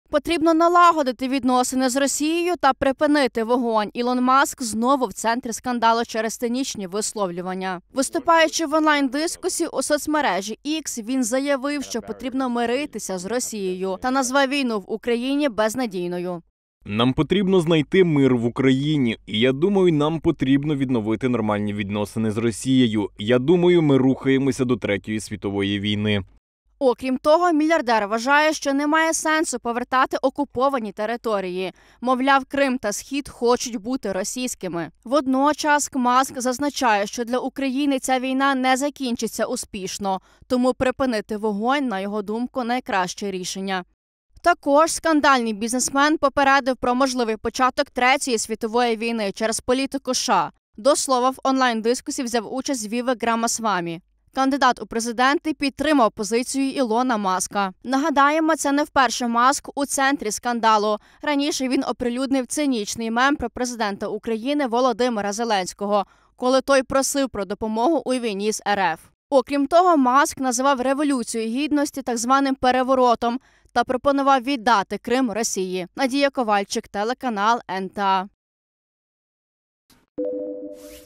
Потрібно налагодити відносини з Росією та припинити вогонь. Ілон Маск знову в центрі скандалу через цинічні висловлювання. Виступаючи в онлайн-дискусії у соцмережі X, він заявив, що потрібно миритися з Росією та назвав війну в Україні безнадійною. Нам потрібно знайти мир в Україні, і я думаю, нам потрібно відновити нормальні відносини з Росією. Я думаю, ми рухаємося до Третьої світової війни. Окрім того, мільярдер вважає, що немає сенсу повертати окуповані території. Мовляв, Крим та Схід хочуть бути російськими. Водночас Маск зазначає, що для України ця війна не закінчиться успішно, тому припинити вогонь, на його думку, найкраще рішення. Також скандальний бізнесмен попередив про можливий початок Третьої світової війни через політику США. До слова, в онлайн-дискусії взяв участь Вівек Рамасвамі. Кандидат у президенти підтримав позицію Ілона Маска. Нагадаємо, це не вперше Маск у центрі скандалу. Раніше він оприлюднив цинічний мем про президента України Володимира Зеленського, коли той просив про допомогу у війні з РФ. Окрім того, Маск називав Революцію Гідності так званим переворотом та пропонував віддати Крим Росії. Надія Ковальчик, телеканал НТА.